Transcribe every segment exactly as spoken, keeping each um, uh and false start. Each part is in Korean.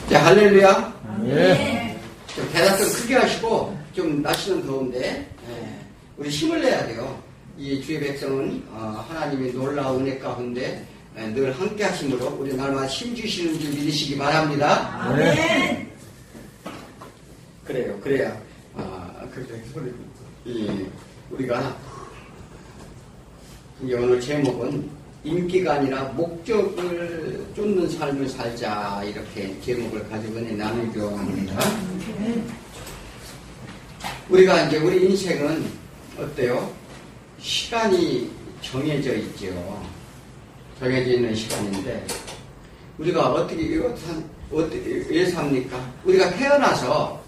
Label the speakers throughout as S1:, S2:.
S1: 자, 할렐루야.
S2: 네.
S1: 좀 대답 좀 크게 하시고, 좀 날씨는 더운데, 예, 우리 힘을 내야 돼요. 이 주의 백성은, 어, 하나님의 놀라운 은혜 가운데 예, 늘 함께 하심으로 우리 날마다 힘 주시는 줄 믿으시기 바랍니다.
S2: 아멘.
S1: 그래요, 그래야. 아, 그래, 우리, 이, 우리가, 이 오늘 제목은 인기가 아니라 목적을 쫓는 삶을 살자, 이렇게 제목을 가지고 나누기로 합니다. 우리가 이제 우리 인생은 어때요? 시간이 정해져 있죠. 정해져 있는 시간인데, 우리가 어떻게, 이거 어떻게, 왜 삽니까? 우리가 태어나서,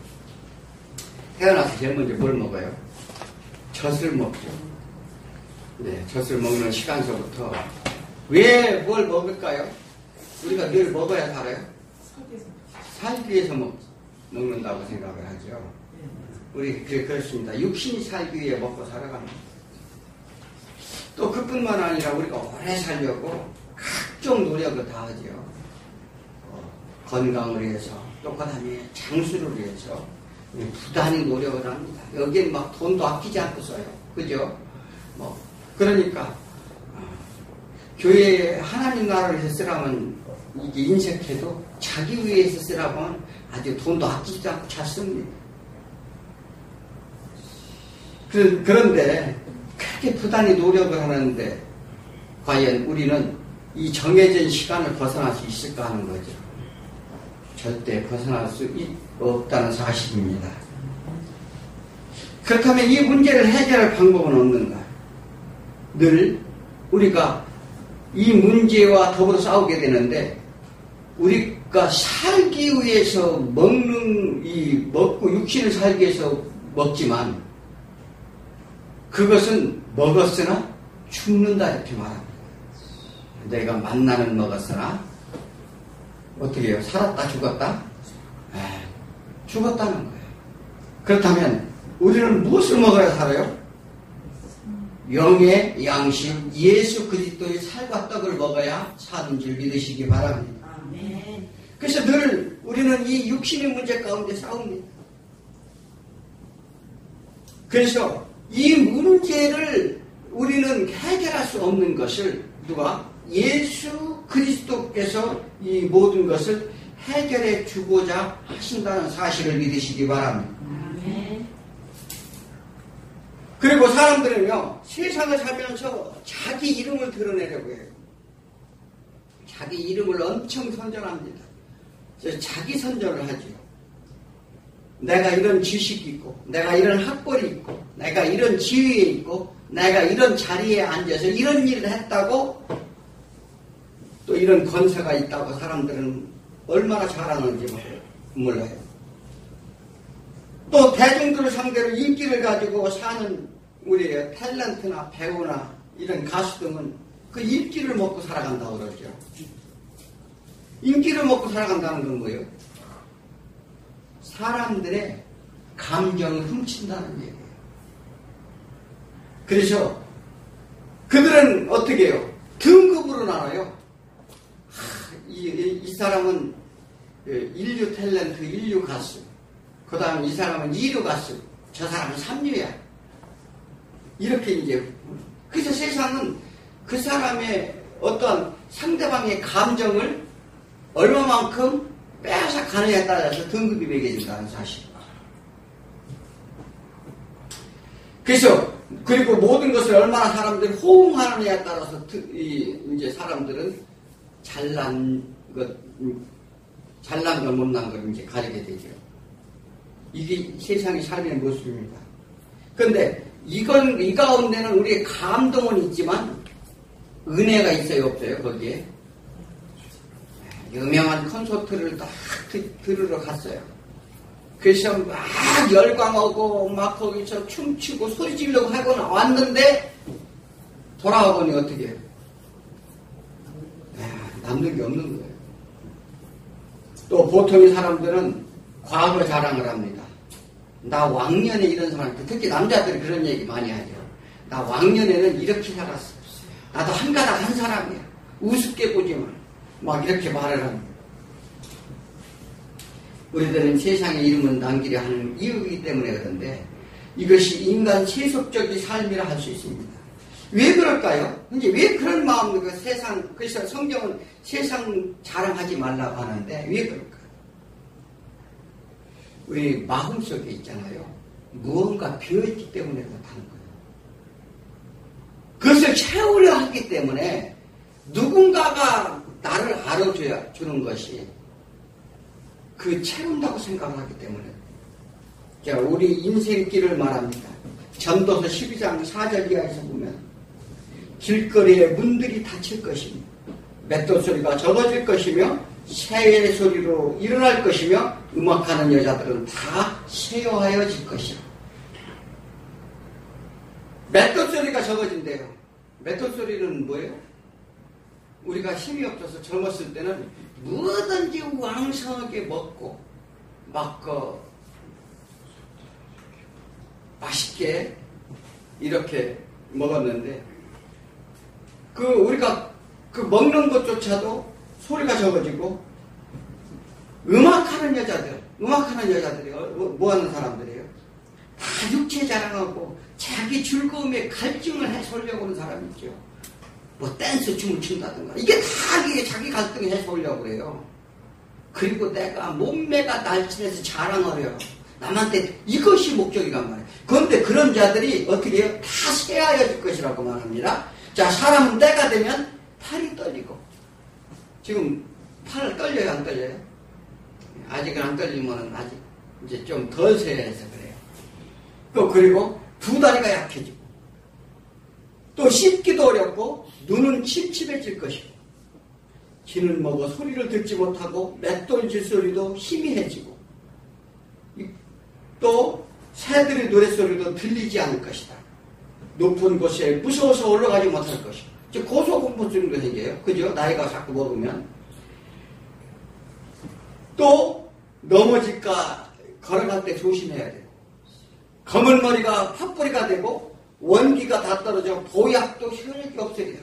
S1: 태어나서 제일 먼저 뭘 먹어요? 젖을 먹죠. 네, 젖을 먹는 시간서부터 왜 뭘 먹을까요? 우리가 늘 먹어야 살아요? 살기 위해서 먹, 먹는다고 생각을 하죠. 우리 그래, 그렇습니다. 육신이 살기 위해 먹고 살아갑니다. 또 그뿐만 아니라 우리가 오래 살려고 각종 노력을 다 하죠. 어, 건강을 위해서, 또 그 다음에 장수를 위해서 부단히 노력을 합니다. 여기엔 막 돈도 아끼지 않고 써요. 그죠? 뭐 그러니까 어, 교회에 하나님 나라를 위해서 쓰라면 이게 인색해도 자기 위해서 쓰라면 아주 돈도 아끼지 않고 잘 씁니다. 그, 그런데 그렇게 부단히 노력을 하는데 과연 우리는 이 정해진 시간을 벗어날 수 있을까 하는 거죠. 절대 벗어날 수 없다는 사실입니다. 그렇다면 이 문제를 해결할 방법은 없는가? 늘 우리가 이 문제와 더불어 싸우게 되는데, 우리가 살기 위해서 먹는, 이 먹고 육신을 살기 위해서 먹지만 그것은 먹었으나 죽는다, 이렇게 말합니다. 내가 만나는 먹었으나 어떻게 해요? 살았다 죽었다? 에이, 죽었다는 거예요. 그렇다면 우리는 무엇을 먹어야 살아요? 영의 양식 예수 그리스도의 살과 떡을 먹어야 사는 줄 믿으시기 바랍니다.
S2: 아멘.
S1: 그래서 늘 우리는 이 육신의 문제 가운데 싸웁니다. 그래서 이 문제를 우리는 해결할 수 없는 것을 누가? 예수 그리스도께서 이 모든 것을 해결해 주고자 하신다는 사실을 믿으시기 바랍니다.
S2: 아멘.
S1: 그리고 사람들은요, 세상을 살면서 자기 이름을 드러내려고 해요. 자기 이름을 엄청 선전합니다. 자기 선전을 하죠. 내가 이런 지식이 있고, 내가 이런 학벌이 있고, 내가 이런 지위에 있고, 내가 이런 자리에 앉아서 이런 일을 했다고, 또 이런 권세가 있다고 사람들은 얼마나 잘하는지 몰라요. 또 대중들을 상대로 인기를 가지고 사는 우리의 탤런트나 배우나 이런 가수 등은 그 인기를 먹고 살아간다고 그러죠. 인기를 먹고 살아간다는 건 뭐예요? 사람들의 감정을 훔친다는 얘기예요. 그래서 그들은 어떻게 해요? 등급으로 나눠요. 하, 이, 이 사람은 인류 탤런트, 인류 가수. 그 다음 이 사람은 이류 가수. 저 사람은 삼류야. 이렇게 이제. 그래서 세상은 그 사람의 어떤 상대방의 감정을 얼마만큼 빼앗아 가느냐에 따라서 등급이 매겨진다는 사실. 그래서 그리고 모든 것을 얼마나 사람들이 호응하느냐에 따라서 이 이제 사람들은 잘난 것, 잘난 것, 못난 걸 이제 가리게 되죠. 이게 세상의 삶의 모습입니다. 그런데 이건 이 가운데는 우리의 감동은 있지만 은혜가 있어요, 없어요? 거기에 유명한 콘서트를 딱 들으러 갔어요. 그래서 막 열광하고 막 거기서 춤추고 소리 지르려고 하고 나왔는데 돌아와 보니 어떻게 해요? 남는 게 없는 거예요. 또 보통의 사람들은 과거 자랑을 합니다. 나 왕년에 이런 사람, 특히 남자들이 그런 얘기 많이 하죠. 나 왕년에는 이렇게 살았어. 나도 한 가닥 한 사람이야. 우습게 보지 마. 막 이렇게 말을 합니다. 우리들은 세상에 이름을 남기려 하는 이유이기 때문에 그런데 이것이 인간 세속적인 삶이라 할 수 있습니다. 왜 그럴까요? 이제 왜 그런 마음으로 그 세상, 그래서 성경은 세상 자랑하지 말라고 하는데 왜 그럴까요? 우리 마음속에 있잖아요. 무언가 비어있기 때문에 그렇다는 거예요. 그것을 채우려 하기 때문에 누군가가 나를 알아줘야 주는 것이 그 채운다고 생각을 하기 때문에. 자, 우리 인생길을 말합니다. 전도서 십이 장 사 절 이하에서 보면 길거리에 문들이 닫힐 것이며 맷돌 소리가 적어질 것이며 새의 소리로 일어날 것이며 음악하는 여자들은 다 쇠요하여질 것이요. 맷돌 소리가 적어진대요. 맷돌 소리는 뭐예요? 우리가 힘이 없어서 젊었을 때는 뭐든지 왕성하게 먹고 막 그 맛있게 이렇게 먹었는데 그 우리가 그 먹는 것조차도 소리가 적어지고 음악하는 여자들, 음악하는 여자들이 뭐 하는 사람들이에요? 다 육체 자랑하고 자기 즐거움에 갈증을 해소하려고 하는 사람이 있죠. 뭐 댄스 춤을 춘다든가 이게 다 이게 자기 갈등을 해소하려고 그래요. 그리고 내가 몸매가 날씬해서 자랑하려 남한테 이것이 목적이란 말이에요. 그런데 그런 자들이 어떻게 해요? 다 쇠하여질 것이라고 말합니다. 자, 사람은 때가 되면 팔이 떨리고 지금 팔 떨려요, 안 떨려요? 아직은 안 떨리면 아직 이제 좀 덜 쇠해서 그래요. 또 그리고 두 다리가 약해지고 또 씹기도 어렵고 눈은 침침해질 것이고 기는 먹어 소리를 듣지 못하고 맷돌질 소리도 희미해지고 또 새들의 노랫소리도 들리지 않을 것이다. 높은 곳에 무서워서 올라가지 못할 것이다. 즉 고소공포증도 생겨요. 그죠? 나이가 자꾸 먹으면 또 넘어질까 걸어갈 때 조심해야 돼요. 검은 머리가 팥뿌리가 되고 원기가 다 떨어져 보약도 효력이 없으리라.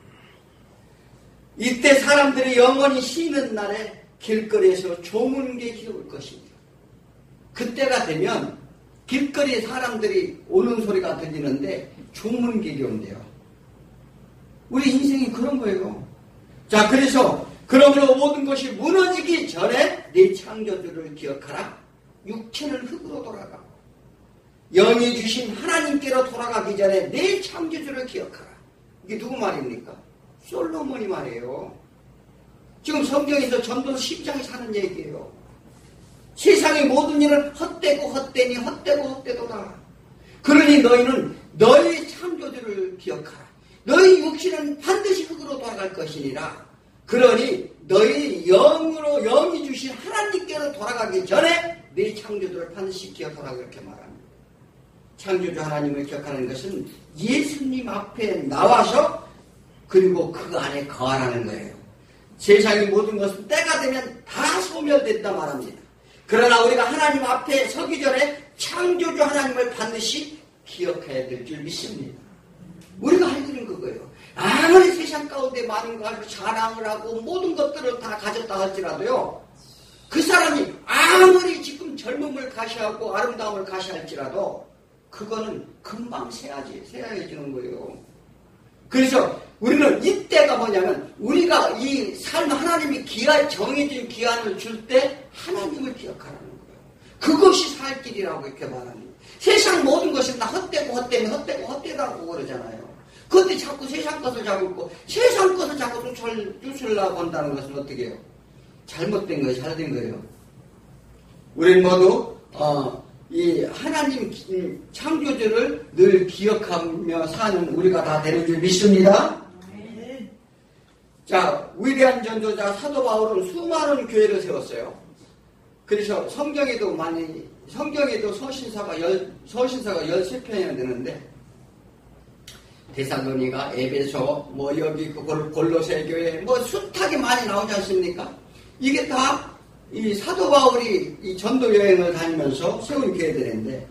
S1: 이때 사람들이 영원히 쉬는 날에 길거리에서 조문객이 올 것입니다. 그때가 되면 길거리에 사람들이 오는 소리가 들리는데 조문객이 온대요. 우리 인생이 그런 거예요. 자, 그래서 그러므로 모든 것이 무너지기 전에 네 창조주를 기억하라. 육체는 흙으로 돌아가고 영이 주신 하나님께로 돌아가기 전에 네 창조주를 기억하라. 이게 누구 말입니까? 솔로몬이 말이에요. 지금 성경에서 전도서 십 장에 사는 얘기예요. 세상의 모든 일은 헛되고 헛되니 헛되고 헛되도다. 그러니 너희는 너희 창조주를 기억하라. 너희 육신은 반드시 흙으로 돌아갈 것이니라. 그러니 너희 영으로 영이 주신 하나님께로 돌아가기 전에 네 창조주를 반드시 기억하라고 이렇게 말합니다. 창조주 하나님을 기억하는 것은 예수님 앞에 나와서 그리고 그 안에 거하라는 거예요. 세상의 모든 것은 때가 되면 다 소멸됐다 말합니다. 그러나 우리가 하나님 앞에 서기 전에 창조주 하나님을 반드시 기억해야 될 줄 믿습니다. 우리가 할 일은 그거예요. 아무리 세상 가운데 많은 걸 가지고 자랑을 하고 모든 것들을 다 가졌다 할지라도요. 그 사람이 아무리 지금 젊음을 가시하고 아름다움을 가시할지라도 그거는 금방 새야지, 새야해지는 거예요. 그래서 우리는 이때가 뭐냐면 우리가 이 삶 하나님이 기한, 정해진 기한을 줄 때 하나님을 기억하라는 거예요. 그것이 살 길이라고 이렇게 말합니다. 세상 모든 것은 다 헛되고 헛되니 헛되고 헛되다고 그러잖아요. 그런데 자꾸 세상 것을 잡고 세상 것을 자꾸 쫓으려고 한다는 것은 어떻게 해요? 잘못된 거예요? 잘된 거예요? 우리는 모두 어, 이 하나님 창조주를 늘 기억하며 사는 우리가 다 되는 줄 믿습니다. 자, 위대한 전도자 사도 바울은 수많은 교회를 세웠어요. 그래서 성경에도 많이, 성경에도 서신사가 열, 서신사가 열세 편이나 되는데, 데살로니가, 에베소, 뭐 여기 그 골로새 교회, 뭐 숱하게 많이 나오지 않습니까? 이게 다 이 사도 바울이 이 전도 여행을 다니면서 세운 교회들인데,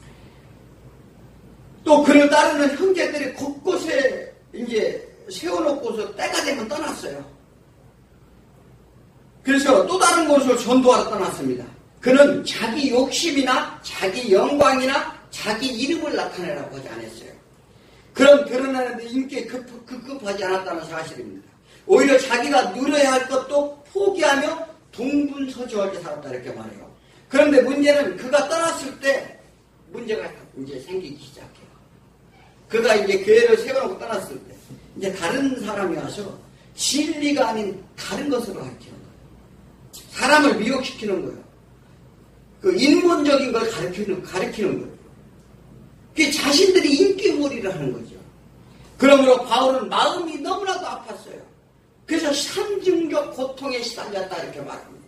S1: 또 그를 따르는 형제들이 곳곳에 이제 세워놓고서 때가 되면 떠났어요. 그래서 또 다른 곳으로 전도하러 떠났습니다. 그는 자기 욕심이나 자기 영광이나 자기 이름을 나타내라고 하지 않았어요. 그럼 드러나는데 인기에 급, 급급하지 않았다는 사실입니다. 오히려 자기가 누려야 할 것도 포기하며 동분서주하게 살았다 이렇게 말해요. 그런데 문제는 그가 떠났을 때 문제가 이제 생기기 시작해요. 그가 이제 교회를 세워놓고 떠났을 때 이제 다른 사람이 와서 진리가 아닌 다른 것으로 가르치는 거예요. 사람을 미혹시키는 거예요. 그 인본적인 걸 가르치는, 가르치는 거예요. 그게 자신들이 인기몰이를 하는 거죠. 그러므로 바울은 마음이 너무나도 아팠어요. 그래서 산증적 고통에 시달렸다 이렇게 말합니다.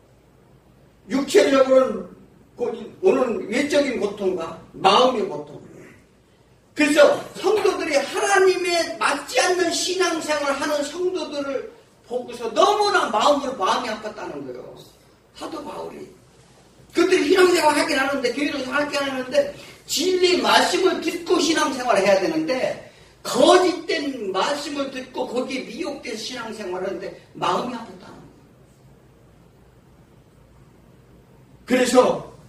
S1: 육체적으로는 오는 외적인 고통과 마음의 고통. 그래서 성도들이 하나님에 맞지 않는 신앙생활을 하는 성도들을 보고서 너무나 마음으로 마음이 아팠다는 거예요. 사도 바울이. 그들이 신앙생활을 하긴 하는데 교회를 하긴 하는데 진리 말씀을 듣고 신앙생활을 해야 되는데 거짓된 말씀을 듣고 거기에 미혹돼서 신앙생활을 하는데 마음이 아팠다는 거예요. 그래서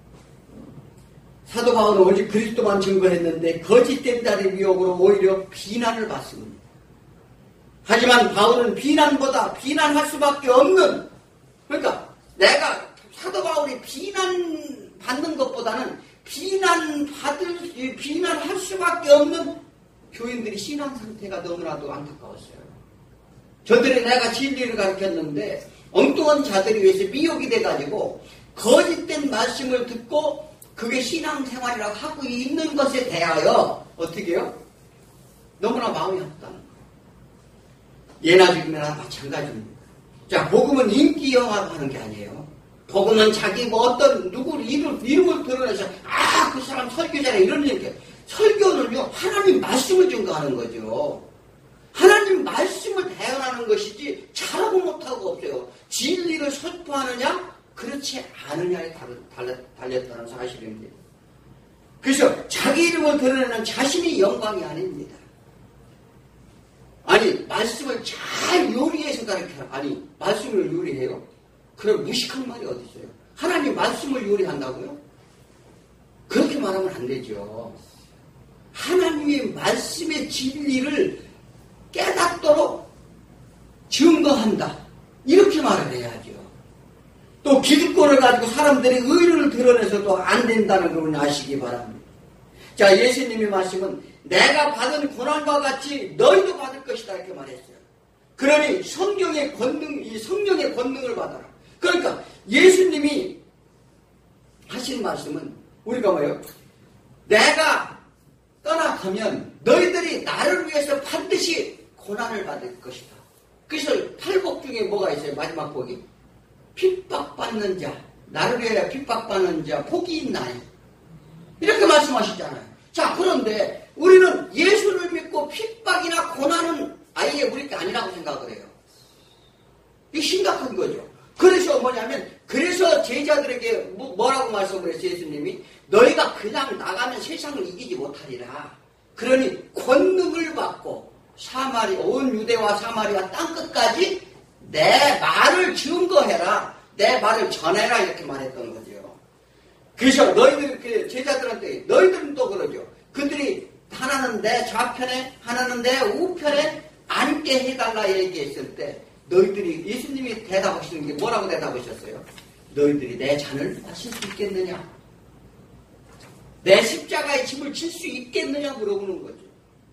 S1: 사도 바울은 오직 그리스도만 증거했는데 거짓된 자의 미혹으로 오히려 비난을 받습니다. 하지만 바울은 비난보다 비난할 수밖에 없는, 그러니까 내가 사도 바울이 비난받는 것보다는 비난받을, 비난할 수밖에 없는 교인들이 신앙 상태가 너무나도 안타까웠어요. 저들이 내가 진리를 가르쳤는데 엉뚱한 자들이 위해서 미혹이 돼가지고 거짓된 말씀을 듣고 그게 신앙생활이라고 하고 있는 것에 대하여 어떻게 해요? 너무나 마음이 아프다는 거예요. 예나 지금이나 마찬가지입니다. 자, 복음은 인기 영화로 하는 게 아니에요. 복음은 자기 뭐 어떤 누구를 이름, 이름을 드러내서 아, 그 사람 설교자네 이런 얘기. 설교는요 하나님 말씀을 증거하는 거죠. 하나님 말씀을 대언하는 것이지 잘하고 못하고 없어요. 진리를 선포하느냐 그렇지 않느냐에 달렸다는 사실입니다. 그래서 자기 이름을 드러내는 자신이 영광이 아닙니다. 아니 말씀을 잘 요리해서 가르쳐라. 아니 말씀을 요리해요? 그럼 무식한 말이 어디 있어요? 하나님 말씀을 요리한다고요? 그렇게 말하면 안 되죠. 하나님의 말씀의 진리를 깨닫도록 증거한다. 이렇게 말을 해야죠. 또 기득권을 가지고 사람들이 의를 드러내서도 안 된다는 걸 아시기 바랍니다. 자, 예수님의 말씀은 내가 받은 고난과 같이 너희도 받을 것이다 이렇게 말했어요. 그러니 성경의 권능, 이 성령의 권능을 받아라. 그러니까 예수님이 하신 말씀은 우리가 뭐예요? 내가 떠나가면 너희들이 나를 위해서 반드시 고난을 받을 것이다. 그래서 팔복 중에 뭐가 있어요? 마지막 복이 핍박받는 자, 나를 위하여 핍박받는 자 복이 있나요? 이렇게 말씀하시잖아요. 자, 그런데 우리는 예수를 믿고 핍박이나 고난은 아예 우리 게 아니라고 생각을 해요. 이게 심각한 거죠. 그래서 뭐냐면 그래서 제자들에게 뭐라고 말씀을 했어요? 예수님이 너희가 그냥 나가면 세상을 이기지 못하리라. 그러니 권능을 받고 사마리 온 유대와 사마리아 땅끝까지 내 말을 증거해라. 내 말을 전해라 이렇게 말했던 거죠. 그래서 너희들 그 제자들한테 너희들은 또 그러죠. 그들이 하나는 내 좌편에 하나는 내 우편에 앉게 해달라 얘기했을 때 너희들이 예수님이 대답하시는 게 뭐라고 대답하셨어요? 너희들이 내 잔을 마실 수 있겠느냐? 내 십자가의 짐을 질 수 있겠느냐 물어보는 거죠.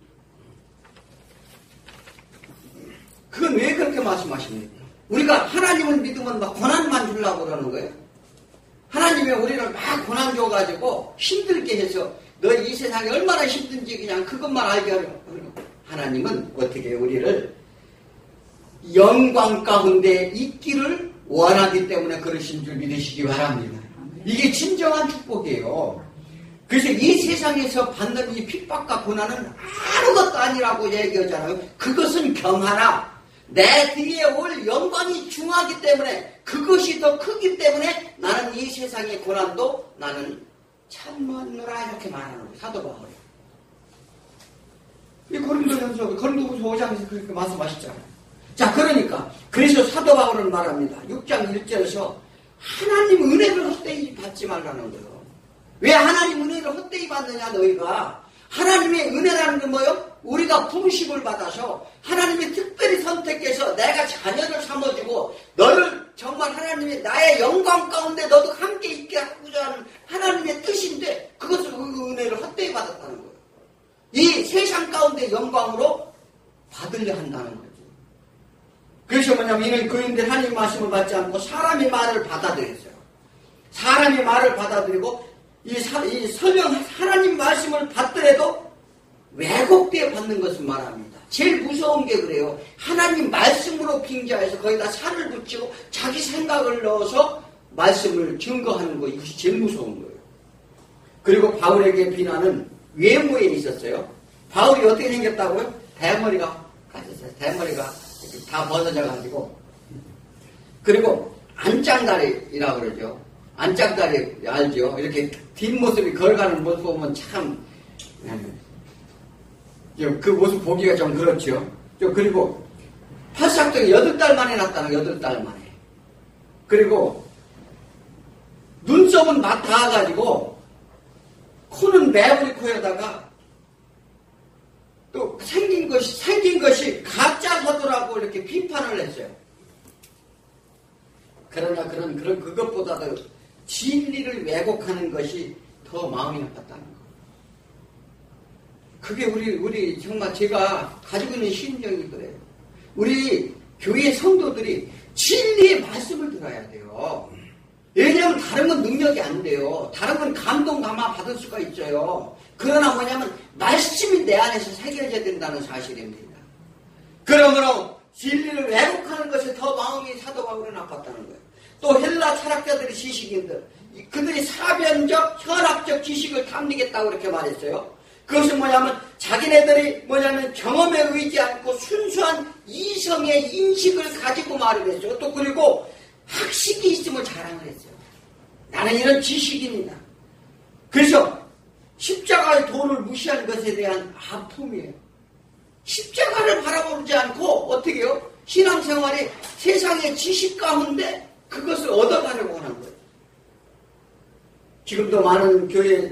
S1: 그건 왜 그렇게 말씀하십니까? 우리가 하나님을 믿으면 막 고난만 주려고 그러는 거예요. 하나님이 우리를 막 고난 줘가지고 힘들게 해서 너 이 세상이 얼마나 힘든지 그냥 그것만 알게 하려고. 하나님은 어떻게 우리를 영광 가운데 있기를 원하기 때문에 그러신 줄 믿으시기 바랍니다. 이게 진정한 축복이에요. 그래서 이 세상에서 받는 이 핍박과 고난은 아무것도 아니라고 얘기하잖아요. 그것은 경하나 내 뒤에 올 영광이 중하기 때문에 그것이 더 크기 때문에 나는 이 세상의 고난도 나는 참느라 이렇게 말하는 거예요. 사도 바울이. 이 고린도전서 고린도후서 오 장에서 그렇게 말씀하셨잖아요. 자, 그러니까 그래서 사도 바울은 말합니다. 육 장 일 절에서 하나님 은혜를 헛되이 받지 말라는 거예요. 왜 하나님 은혜를 헛되이 받느냐 너희가. 하나님의 은혜라는 건 뭐요? 우리가 부르심을 받아서 하나님이 특별히 선택해서 내가 자녀를 삼아주고 너를 정말 하나님의 나의 영광 가운데 너도 함께 있게 하고자 하는 하나님의 뜻인데 그것을 그 은혜를 헛되이 받았다는 거예요. 이 세상 가운데 영광으로 받으려 한다는 거죠. 그래서 뭐냐면 이는 그인들 하나님 말씀을 받지 않고 사람의 말을 받아들였어요. 사람의 말을 받아들이고 이, 사, 이 설령 하나님 말씀을 받더라도 왜곡되어 받는 것을 말합니다. 제일 무서운 게 그래요. 하나님 말씀으로 빙자해서 거기다 살을 붙이고 자기 생각을 넣어서 말씀을 증거하는 거, 이것이 제일 무서운 거예요. 그리고 바울에게 비난은 외모에 있었어요. 바울이 어떻게 생겼다고요? 대머리가 가졌어요. 대머리가 다 벗어져가지고. 그리고 안짱다리라고 그러죠. 안짱다리 알죠? 이렇게 뒷모습이 걸어가는 모습 보면 참, 그 모습 보기가 좀 그렇죠. 그리고 팔싹정이 여덟 달 만에 났다는 여덟 달 만에. 그리고 눈썹은 막 닿아가지고 코는 매부리 코에다가 또 생긴 것이, 생긴 것이 가짜 서도라고 이렇게 비판을 했어요. 그러나 그런, 그런 그것보다도 진리를 왜곡하는 것이 더 마음이 나빴다는 거. 그게 우리, 우리 정말 제가 가지고 있는 심정이 그래요. 우리 교회 성도들이 진리의 말씀을 들어야 돼요. 왜냐하면 다른 건 능력이 안 돼요. 다른 건 감동 감화 받을 수가 있어요. 그러나 뭐냐면 말씀이 내 안에서 새겨져야 된다는 사실입니다. 그러므로 진리를 왜곡하는 것이 더 마음이 사도 바울은 아팠다는 거예요. 또 헬라 철학자들이 지식인들, 그들이 사변적, 현학적 지식을 탐리겠다고 그렇게 말했어요. 그것은 뭐냐면 자기네들이 뭐냐면 경험에 의지 않고 순수한 이성의 인식을 가지고 말을 했어요. 또 그리고 학식이 있음을 자랑을 했어요. 나는 이런 지식인이다. 그래서 십자가의 도를 무시한 것에 대한 아픔이에요. 십자가를 바라보지 않고 어떻게 해요? 신앙생활이 세상의 지식 가운데 그것을 얻어가려고 하는 거예요. 지금도 많은 교회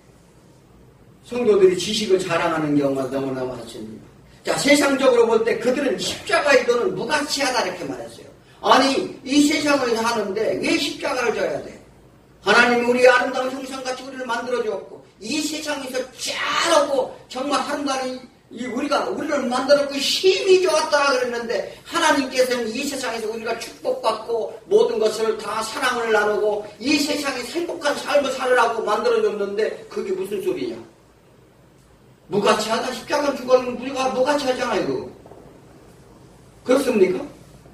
S1: 성도들이 지식을 자랑하는 경우가 너무나 많습니다. 자, 세상적으로 볼 때 그들은 십자가의 도는 무가치하다 이렇게 말했어요. 아니, 이 세상을 사는데 왜 십자가를 져야 돼? 하나님이 우리 아름다운 형상같이 우리를 만들어주었고 이 세상에서 잘하고 정말 한다는 이 우리가 우리를 만들었고 힘이 좋았다 그랬는데 하나님께서는 이 세상에서 우리가 축복받고 모든 것을 다 사랑을 나누고 이 세상에 행복한 삶을 살으라고 만들어줬는데 그게 무슨 소리냐? 무가치하다. 십자가 죽었는 우리가 무가치하잖아요. 그거. 그렇습니까?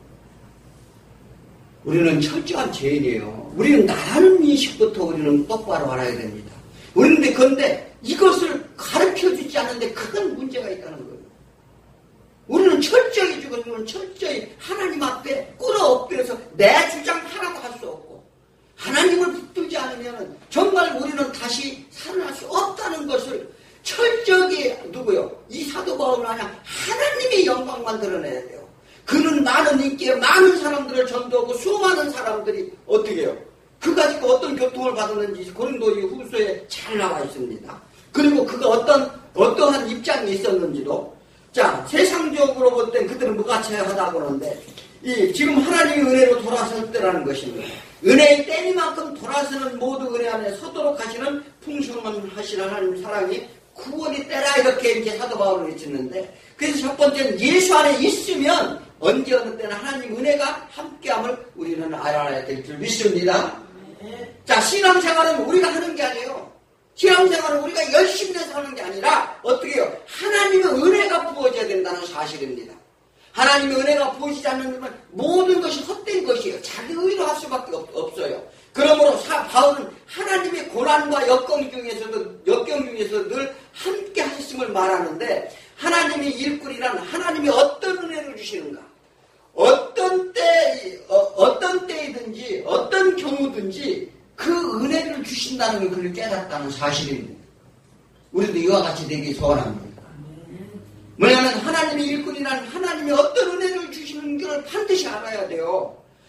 S1: 우리는 철저한 죄인이에요. 우리는 나라는 인식부터 우리는 똑바로 알아야 됩니다. 그런데 그런데 이것을 가르쳐주지 않는데 큰 문제가 있다는 거예요. 우리는 철저히 죽었으면 철저히 하나님 앞에 꿇어 엎드려서 내 주장 하나도 할 수 없고 하나님을 붙들지 않으면 정말 우리는 다시 살아날 수 없다는 것을 철저하게 누구요? 이 사도 바울은 아니야. 하나님의 영광만 드러내야 돼요. 그는 많은 인기에 많은 사람들을 전도하고 수많은 사람들이 어떻게 해요? 그 가지고 어떤 교통을 받았는지 고린도 후서에 잘 나와 있습니다. 그리고 그가 어떤 어떠한 입장이 있었는지도 자 세상적으로 볼 땐 그들은 무가치하다고 하는데 이 지금 하나님의 은혜로 돌아설 때라는 것입니다. 은혜의 때리만큼 돌아서는 모두 은혜 안에 서도록 하시는 풍성한 하신 하나님 사랑이 구원이 때라 이렇게 이제 사도 바울을 외쳤는데 그래서 첫 번째는 예수 안에 있으면 언제 어느 때나 하나님 은혜가 함께함을 우리는 알아야 될 줄 믿습니다. 자, 신앙생활은 우리가 하는 게 아니에요. 신앙생활은 우리가 열심히 해서 하는 게 아니라 어떻게 해요? 하나님의 은혜가 부어져야 된다는 사실입니다. 하나님의 은혜가 부어지지 않는 모든 것이 헛된 것이에요. 자기 의로 할 수밖에 없, 없어요. 그러므로 사, 바울은 하나님의 고난과 역경 중에서도 역경 중에서 늘 함께 하셨음을 말하는데 하나님의 일꾼이란 하나님이 어떤 은혜를 주시는가? 어떤 때, 어, 어떤 때이든지 어떤 경우든지 그 은혜를 주신다는 걸 그를 깨닫다는 사실입니다. 우리도 이와 같이 되기 소원합니다. 뭐냐면 하나님의 일꾼이란 하나님이 어떤 은혜를 주시는 걸 반드시 알아야 돼요.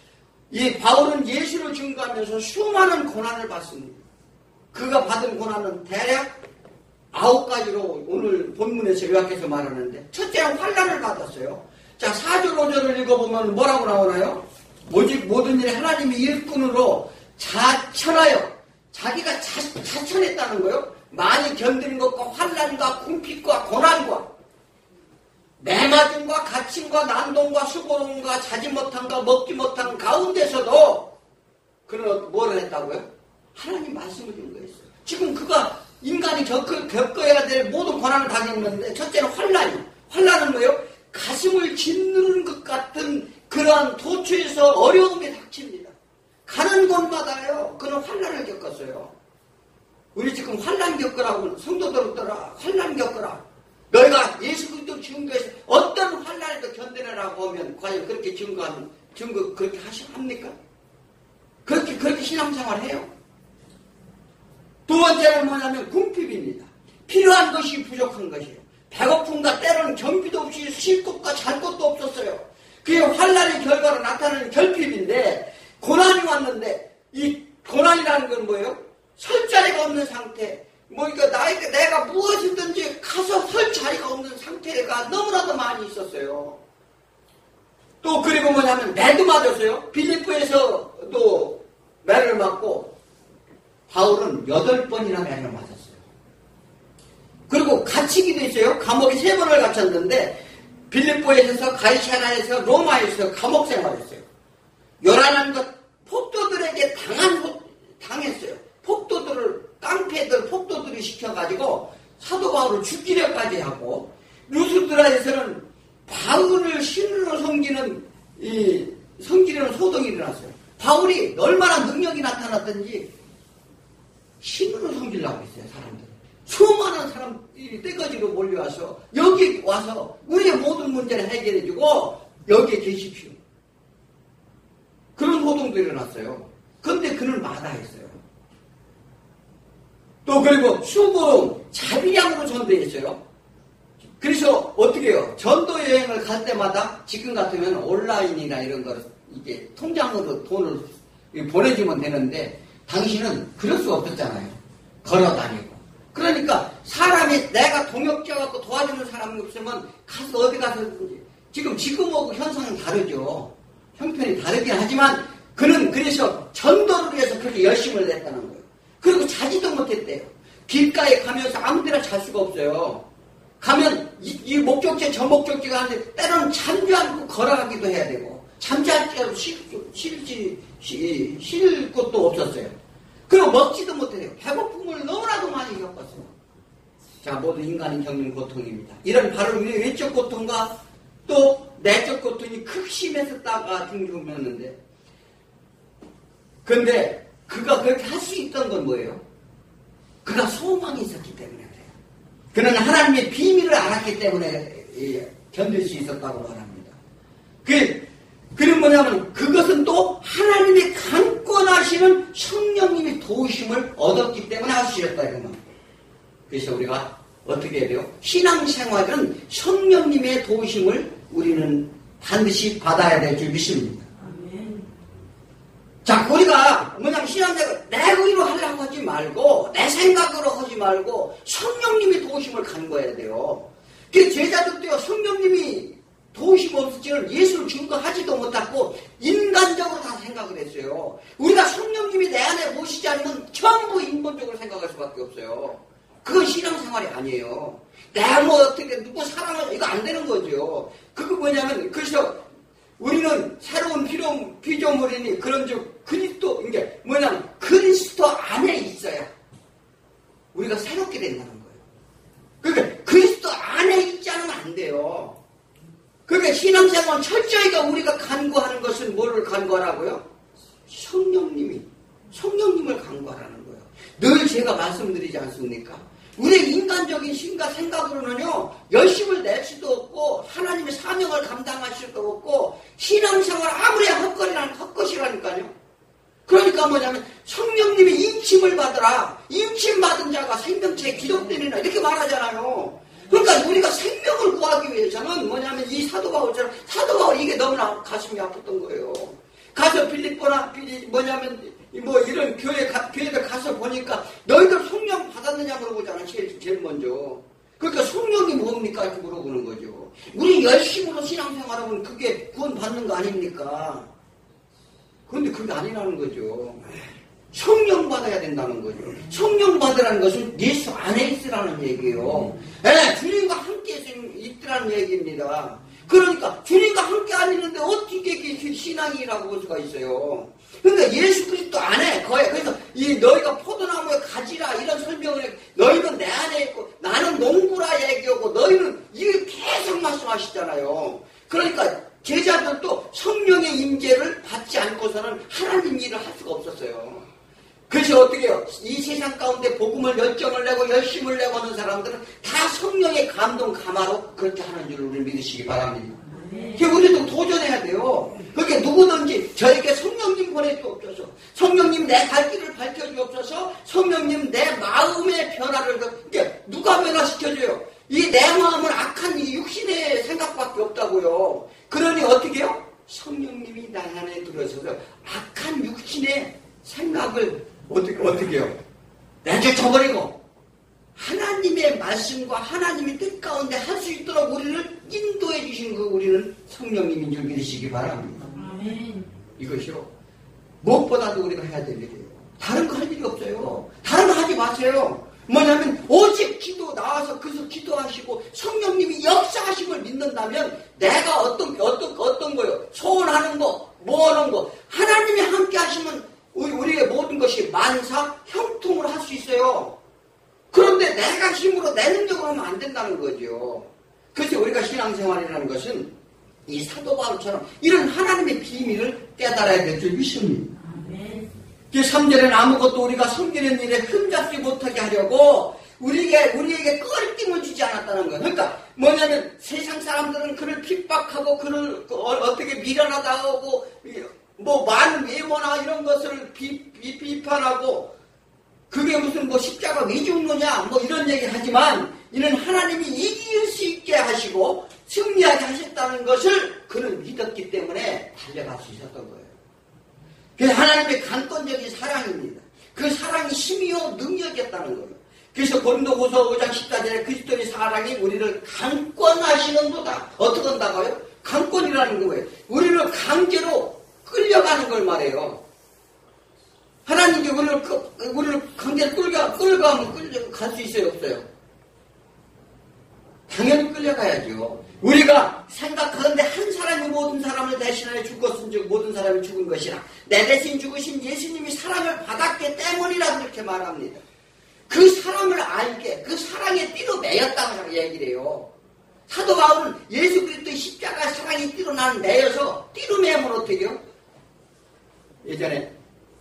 S1: 이 바울은 예수를 증거하면서 수많은 고난을 받습니다. 그가 받은 고난은 대략 아홉 가지로 오늘 본문에서 요약해서 말하는데, 첫째는 환난을 받았어요. 자, 사 절 오 절을 읽어보면 뭐라고 나오나요? 오직 모든 일에 하나님이 일꾼으로 자천하여, 자기가 자, 자천했다는 거예요. 많이 견디는 것과 환난과 궁핍과 고난과 매맞음과 갇힘과 난동과 수고로움과 자지 못함과 먹지 못한 가운데서도 그는 뭐를 했다고요? 하나님 말씀을 준 거였어요. 지금 그가 인간이 겪, 겪어야 될 모든 고난을 다 겪는데, 첫째는 환난이요. 환난은 뭐예요? 가슴을 짓누르는 것 같은 그러한 도처에서 어려움이 닥칩니다. 가는 곳마다요, 그는 환난을 겪었어요. 우리 지금 환난 겪으라고 성도들었더라. 환난 겪으라. 너희가 예수 그리스도 증거에서 어떤 환난에도 견뎌내라고 하면 과연 그렇게 증거하는 증거 그렇게 하시 합니까? 그렇게 그렇게 신앙생활 해요? 두 번째는 뭐냐면 궁핍입니다. 필요한 것이 부족한 것이에요. 배고픔과 때로는 경비도 없이 쉴 곳과 잘 곳도 없었어요. 그게 환난의 결과로 나타나는 결핍인데, 고난이 왔는데 이 고난이라는 건 뭐예요? 설 자리가 없는 상태. 뭐 그러니까 나에게 내가 무엇이든지 가서 설 자리가 없는 상태가 너무나도 많이 있었어요. 또 그리고 뭐냐면 매도 맞았어요. 빌립보에서 또 매를 맞고, 바울은 여덟 번이나 매를 맞았어요. 그리고 갇히기도 했어요. 감옥에 세 번을 갇혔는데, 빌립보에서, 가이사랴에서, 로마에서 감옥 생활했어요. 요란한 것, 폭도들에게 당한, 당했어요. 폭도들을, 깡패들, 폭도들이 시켜가지고 사도 바울을 죽이려까지 하고, 루스드라에서는 바울을 신으로 섬기는, 이, 섬기려는 소동이 일어났어요. 바울이 얼마나 능력이 나타났던지, 신으로 섬기려고 했어요, 사람들. 수많은 사람들이 떼거지로 몰려와서 여기 와서 우리의 모든 문제를 해결해주고 여기에 계십시오. 그런 호동도 일어났어요. 그런데 그는 마다했어요. 또 그리고 수고로 자비량으로 전도했어요. 그래서 어떻게 해요? 전도 여행을 갈 때마다 지금 같으면 온라인이나 이런 거를 이게 통장으로 돈을 보내주면 되는데, 당신은 그럴 수 없었잖아요. 걸어다니고. 그러니까 사람이 내가 동역자갖고 도와주는 사람이 없으면 가서 어디 가서든지, 지금 지금하고 현상은 다르죠. 형편이 다르긴 하지만 그는 그래서 전도를 위해서 그렇게 열심을 냈다는 거예요. 그리고 자지도 못했대요. 길가에 가면서 아무 데나 잘 수가 없어요. 가면 이, 이 목적지 저 목적지가 하는데 때로는 잠도 않고 걸어가기도 해야 되고, 잠잘 때도 쉴지 쉴 곳도 없었어요. 그리고 먹지도 못해요. 배고픔을 너무나도 많이 겪었어요. 자, 모두 인간이 겪는 고통입니다. 이런 바로 우리의 외적 고통과 또 내적 고통이 극심했었다가 중중했는데, 근데 그가 그렇게 할 수 있던 건 뭐예요? 그가 소망이 있었기 때문에 그래요. 그는 하나님의 비밀을 알았기 때문에 견딜 수 있었다고 말합니다. 그 그는 뭐냐면 그것은 또 하나님의 강권하시는 성령님의 도우심을 얻었기 때문에 할 수 있었다 이거만. 그래서 우리가 어떻게 해야 돼요? 신앙생활은 성령님의 도우심을 우리는 반드시 받아야 될 줄 믿습니다.
S2: 아멘.
S1: 자, 우리가 뭐냐면 신앙생활 내 의로 하려고 하지 말고 내 생각으로 하지 말고 성령님의 도우심을 간구해야 돼요. 그 제자들도요, 성령님이 도우심 없을지는 예수를 증거하지도 못하고 인간적으로 다 생각을 했어요. 우리가 성령님이 내 안에 모시지 않으면 전부 인본적으로 생각할 수밖에 없어요. 그건 신앙생활이 아니에요. 내가 뭐 어떻게 누구 사랑을 이거 안 되는 거죠. 그거 뭐냐면, 그래서 우리는 새로운 피조, 피조물이니 그런즉 그리스도, 이게 뭐냐면 그리스도 안에 있어야 우리가 새롭게 된다는 거예요. 그러니까 그리스도 안에 있지 않으면 안 돼요. 그러니까 신앙생활 철저히가 우리가 간구하는 것은 뭐를 간구하라고요? 성령님이, 성령님을 간구하라는 거예요. 늘 제가 말씀드리지 않습니까? 우리의 인간적인 심과 생각으로는요, 열심을 낼 수도 없고, 하나님의 사명을 감당할 수도 없고, 신앙생활 아무리 헛것이라는 헛것이라니까요. 그러니까 뭐냐면, 성령님의 인침을 받으라. 인침 받은 자가 생명체에 기록되리라. 이렇게 말하잖아요. 그러니까 우리가 생명을 구하기 위해서는 뭐냐면 이 사도 바울처럼, 사도 바울 이게 너무나 가슴이 아팠던 거예요. 가서 빌립보나 빌리 뭐냐면 뭐 이런 교회 가, 교회들 가서 보니까 너희들 성령 받았느냐 물어보잖아. 제일, 제일 먼저. 그러니까 성령이 뭡니까? 이렇게 물어보는 거죠. 우리 열심으로 신앙생활하면 그게 구원 받는 거 아닙니까? 그런데 그게 아니라는 거죠. 성령 받아야 된다는 거죠. 성령 받으라는 것은 예수 안에 있으라는 얘기예요. 네, 주님과 함께 있으라는 얘기입니다. 그러니까 주님과 함께 안 있는데 어떻게 이게 신앙이라고 볼 수가 있어요. 그러니까 예수 그리스도 안에 거예요. 그래서 이 너희가 포도나무에 가지라 이런 설명을 해. 너희는 내 안에 있고 나는 농부라 얘기하고 너희는 이게 계속 말씀하시잖아요. 그러니까 제자들도 성령의 임재를 받지 않고서는 하나님 일을 할 수가 없었어요. 그래서 어떻게 해요? 이 세상 가운데 복음을 열정을 내고 열심을 내고 하는 사람들은 다 성령의 감동 감화로 그렇게 하는 줄 우리 믿으시기 바랍니다. 네. 우리도 도전해야 돼요. 그게 누구든지 저에게 성령님 보내주옵소서. 성령님 내 갈 길을 밝혀주옵소서. 성령님 내 마음의 변화를 그러니까 누가 변화시켜줘요? 이 내 마음은 악한 이 육신의 생각밖에 없다고요. 그러니 어떻게 해요? 성령님이 나 안에 들어서서 악한 육신의 생각을 어떻게, 어떻게 해요? 내쫓아버리고 하나님의 말씀과 하나님의 뜻 가운데 할 수 있도록 우리를 인도해 주신 그 우리는 성령님인 줄 믿으시기 바랍니다. 아멘. 이것이요. 무엇보다도 우리가 해야 될 일이에요. 다른 거 할 일이 없어요. 다른 거 하지 마세요. 뭐냐면 오직 기도 나와서 그래서 기도하시고 성령님이 역사하심을 믿는다면 내가 어떤 어떤 어떤 거요? 소원하는 거, 뭐 하는 거 하나님이 함께 하시면 우리, 우리의 모든 것이 만사 형통을 할 수 있어요. 그런데 내가 힘으로 내 능력으로 하면 안 된다는 거죠. 그래서 우리가 신앙생활이라는 것은 이 사도 바울처럼 이런 하나님의 비밀을 깨달아야 될 줄 믿습니다. 삼 절에는 아무것도 우리가 섬기는 일에 흠잡지 못하게 하려고 우리에게, 우리에게 꺼림을 주지 않았다는 거예요. 그러니까 뭐냐면 세상 사람들은 그를 핍박하고 그를 어떻게 미련하다 하고 뭐 많은 외모나 이런 것을 비, 비, 비판하고 그게 무슨 뭐 십자가 왜 죽느냐 뭐 이런 얘기 하지만 이는 하나님이 이길 수 있게 하시고 승리하게 하셨다는 것을 그는 믿었기 때문에 달려갈 수 있었던 거예요. 그래서 하나님의 강권적인 사랑입니다. 그 사랑이 힘이요 능력이었다는 거예요. 그래서 고린도후서 오 장 십사 절에 그리스도의 사랑이 우리를 강권하시는도다. 어떻게 한다고요? 강권이라는 거예요. 우리를 강제로 끌려가는 걸 말해요. 하나님께 우리를, 우리를 강제로 끌려, 끌려가면 끌려갈 수 있어요, 없어요? 당연히 끌려가야죠. 우리가 생각하는데 한 사람이 모든 사람을 대신하여 죽었은 즉 모든 사람이 죽은 것이라 내 대신 죽으신 예수님이 사랑을 받았기 때문이라고 이렇게 말합니다. 그 사랑을 알게 그 사랑의 띠로 매였다고 얘기를 해요. 사도 바울은 예수 그리스도의 십자가 사랑이 띠로 나는 매여서 띠로 매면 어떻게 해요? 예전에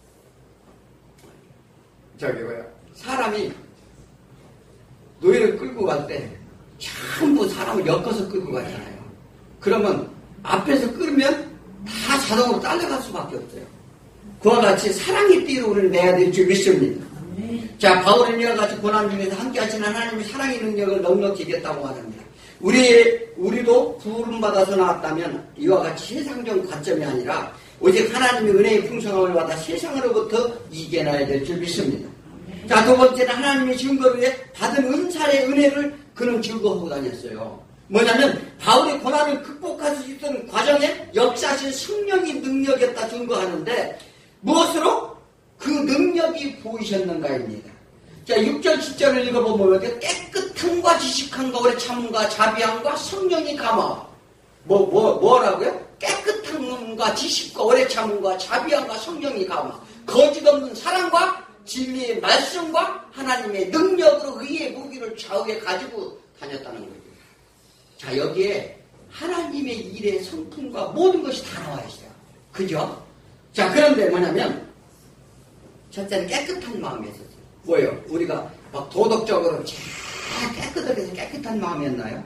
S1: 저기 뭐야 사람이 노예를 끌고 갈 때 전부 사람을 엮어서 끌고 가잖아요. 그러면 앞에서 끌면 다 자동으로 딸려갈 수밖에 없어요. 그와 같이 사랑의 띠로 우리를 내야 될 줄 믿습니다. 네. 자, 바울은 이와 같이 고난 중에서 함께 하시는 하나님의 사랑의 능력을 넉넉히 이겼다고 말합니다. 우리, 우리도 부름받아서 나왔다면 이와 같이 세상적 관점이 아니라 오직 하나님의 은혜의 풍성함을 받아 세상으로부터 이겨나야 될 줄 믿습니다. 자, 두 번째는 하나님의 증거를 위해 받은 은사의 은혜를 그는 즐거워하고 다녔어요. 뭐냐면 바울이 고난을 극복할 수 있던 과정에 역사하신 성령의 능력이었다 증거하는데 무엇으로? 그 능력이 보이셨는가입니다. 자, 육 절 칠 절을 읽어보면 깨끗함과 지식함과 오래 참음과 자비함과 성령이 감화. 뭐, 뭐, 뭐라고요? 깨끗함과 지식과 오래 참음과 자비함과 성령이 감화. 거짓없는 사랑과 진리의 말씀과 하나님의 능력으로 의의 무기를 좌우에 가지고 다녔다는 거죠. 자, 여기에 하나님의 일의 성품과 모든 것이 다 나와 있어요. 그죠? 자, 그런데 뭐냐면 첫째는 깨끗한 마음이 있었어요. 뭐예요? 우리가 막 도덕적으로 잘 깨끗하게 해서 깨끗한 마음이었나요?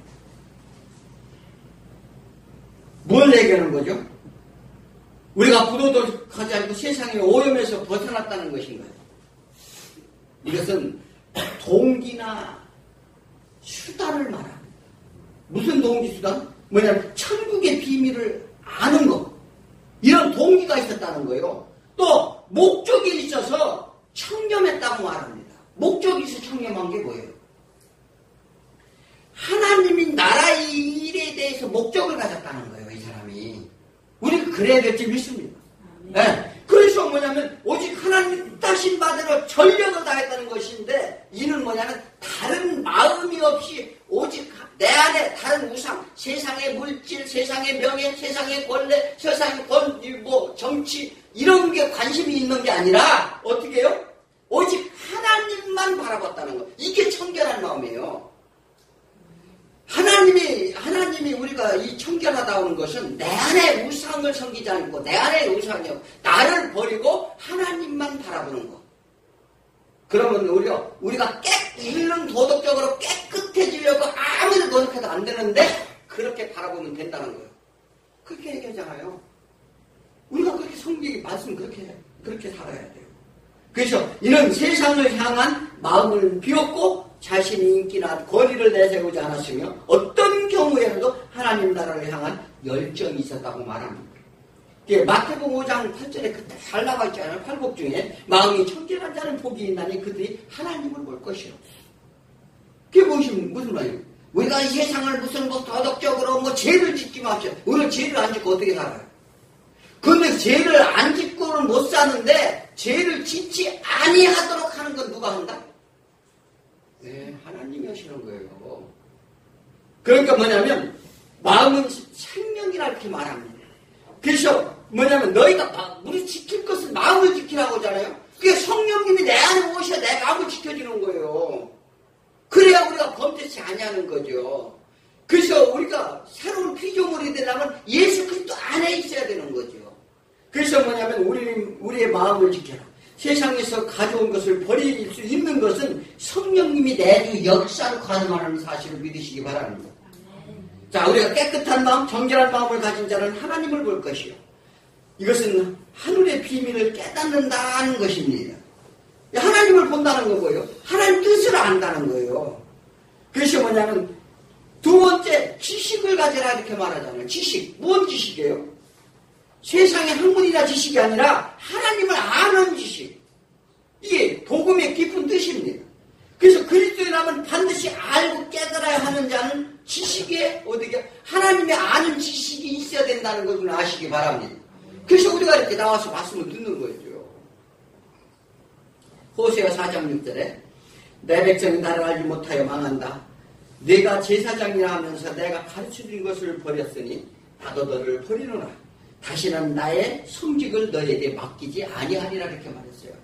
S1: 뭘 얘기하는 거죠? 우리가 부도덕하지 않고 세상의 오염에서 벗어났다는 것인가요? 이것은 동기나 수단을 말합니다. 무슨 동기 수단? 뭐냐면 천국의 비밀을 아는 것. 이런 동기가 있었다는 거예요. 또 목적이 있어서 청렴했다고 말합니다. 목적이 있어 청렴한 게 뭐예요? 하나님이 나라의 일에 대해서 목적을 가졌다는 거예요. 이 사람이. 우리가 그래야 될지 믿습니다. 네. 그래서 뭐냐면 오직 하나님 뜻하신 바대로 전력을 다했다는 것인데, 이는 뭐냐면 다른 마음이 없이 오직 내 안에 다른 우상, 세상의 물질, 세상의 명예, 세상의 권례, 세상의 권, 뭐 정치 이런 게 관심이 있는 게 아니라 어떻게 해요? 오직 하나님만 바라봤다는 거. 이게 청결한 마음이에요. 하나님이, 하나님이 우리가 이 청결하다는 것은 내 안에 우상을 섬기지 않고, 내 안에 우상이 없고, 나를 버리고 하나님만 바라보는 것. 그러면 우리가, 우리가 깨, 일은 도덕적으로 깨끗해지려고 아무리 노력해도 안 되는데, 그렇게 바라보면 된다는 거예요. 그렇게 얘기하잖아요. 우리가 그렇게 성경이 말씀 그렇게, 그렇게 살아야 돼요. 그래서 이는 세상을 향한 마음을 비웠고, 자신의 인기나 권위를 내세우지 않았으며 어떤 경우에라도 하나님 나라를 향한 열정이 있었다고 말합니다. 마태복음 오 장 팔 절에 그때 잘 나와 있잖아요. 팔복 중에 마음이 청결한 자는 복이 있나니 그들이 하나님을 볼 것이요. 그게 무슨, 무슨 말이에요? 우리가 이 세상을 무슨 뭐 도덕적으로 뭐 죄를 짓지 맙시다. 우리는 죄를 안 짓고 어떻게 살아요? 그런데 죄를 안 짓고는 못 사는데 죄를 짓지 아니하도록 하는 건 누가 한다? 네, 하나님이 하시는 거예요. 그러니까 뭐냐면 마음은 생명이라 이렇게 말합니다. 그래서 뭐냐면 너희가 우리 지킬 것은 마음을 지키라고 하잖아요. 그게 성령님이 내 안에 오셔야 내 마음을 지켜주는 거예요. 그래야 우리가 범죄치 아니하는 거죠. 그래서 우리가 새로운 피조물이 되려면 예수 그리스도 안에 있어야 되는 거죠. 그래서 뭐냐면 우리, 우리의 마음을 지켜라. 세상에서 가져온 것을 버릴 수 있는 것은 성령님이 내주 역사를 가능하는 사실을 믿으시기 바랍니다. 자, 우리가 깨끗한 마음, 정결한 마음을 가진 자는 하나님을 볼 것이요. 이것은 하늘의 비밀을 깨닫는다는 것입니다. 하나님을 본다는 거고요. 하나님 뜻을 안다는 거예요. 그것이 뭐냐면 두 번째, 지식을 가져라 이렇게 말하잖아요. 지식. 무슨 지식이에요? 세상의 학문이나 지식이 아니라 하나님을 아는 지식. 이게 복음의 깊은 뜻입니다. 그래서 그리스도인이라면 반드시 알고 깨달아야 하는 자는 지식에 어떻게 하나님의 아는 지식이 있어야 된다는 것을 아시기 바랍니다. 그래서 우리가 이렇게 나와서 말씀을 듣는 거죠. 호세아 사 장 육 절에 내 백성이 나를 알지 못하여 망한다. 내가 제사장이라 하면서 내가 가르쳐준 것을 버렸으니 나도 너를 버리노라. 다시는 나의 성직을 너에게 맡기지 아니하리라 이렇게 말했어요.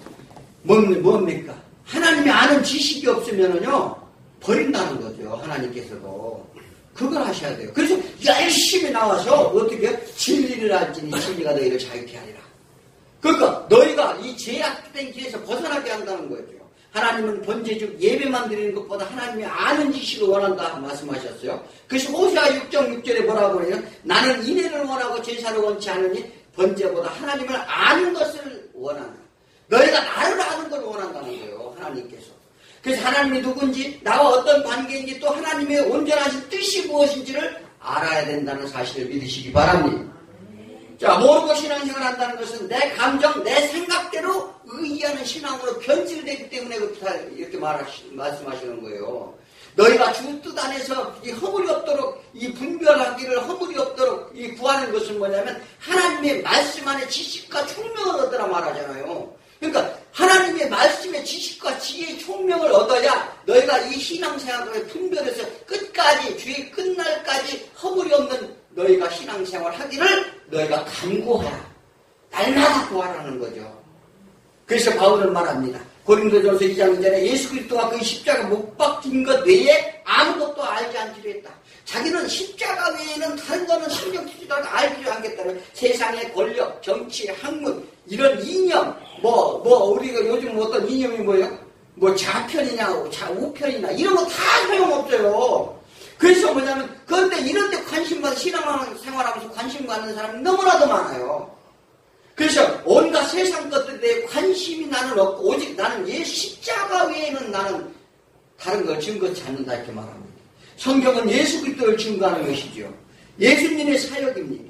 S1: 뭡니까? 하나님이 아는 지식이 없으면은요 버린다는 거죠. 하나님께서도 그걸 하셔야 돼요. 그래서 열심히 나와서 어떻게 진리를 알지니 진리가 너희를 자유케 하리라. 그러니까 너희가 이 죄악된 길에서 벗어나게 한다는 거죠. 하나님은 번제즉 예배만 드리는 것보다 하나님이 아는 지식을 원한다 말씀하셨어요. 그래서 호세아 육 장 육 절에 뭐라고 그래요? 나는 인애를 원하고 제사를 원치 않으니 번제보다 하나님을 아는 것을 원한다. 너희가 나를 아는 걸 원한다는 거예요. 하나님께서. 그래서 하나님이 누군지 나와 어떤 관계인지 또 하나님의 온전하신 뜻이 무엇인지를 알아야 된다는 사실을 믿으시기 바랍니다. 자, 모르고 신앙생활을 한다는 것은 내 감정, 내 생각대로 의의하는 신앙으로 변질되기 때문에 이렇게 말하시, 말씀하시는 거예요. 너희가 주 뜻 안에서 이 허물이 없도록, 이 분별하기를 허물이 없도록 이 구하는 것은 뭐냐면 하나님의 말씀 안에 지식과 총명을 얻으라 말하잖아요. 그러니까 하나님의 말씀의 지식과 지혜의 총명을 얻어야 너희가 이 신앙생활을 분별해서 끝까지, 주의 끝날까지 허물이 없는 너희가 신앙생활 하기를 너희가 간구하라. 날마다 구하라는 거죠. 그래서 바울은 말합니다. 고린도전서 이 장 이 절에 예수 그리스도와 그 십자가 못 박힌 것 외에 아무것도 알지 않기로 했다. 자기는 십자가 외에는 다른 거는 신경 쓰지도 않고 알지도 않겠다는 세상의 권력, 정치, 학문, 이런 이념, 뭐, 뭐, 우리가 요즘 어떤 이념이 뭐예요? 뭐 좌편이냐, 자, 우편이나 이런 거 다 소용없어요. 그래서 뭐냐면, 그런데 이런 데 관심 받는, 신앙생활하면서 관심 갖는 사람이 너무나도 많아요. 그래서 온갖 세상 것들에 대해 관심이 나는 없고, 오직 나는 예 십자가 외에는 나는 다른 걸 증거치 않는다 이렇게 말합니다. 성경은 예수 그리스도를 증거하는 것이죠. 예수님의 사역입니다.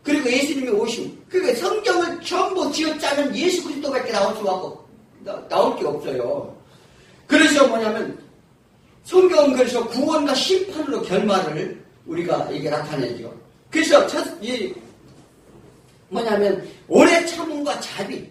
S1: 그리고 예수님이 오심. 그러니까 성경을 전부 지어짜면 예수 그리스도밖에 나올 수가 없고, 나, 나올 게 없어요. 그래서 뭐냐면, 성경은 그래서 구원과 심판으로 결말을 우리가 이게 나타내죠. 그래서 첫, 이, 뭐냐면, 오래 참음과 자비.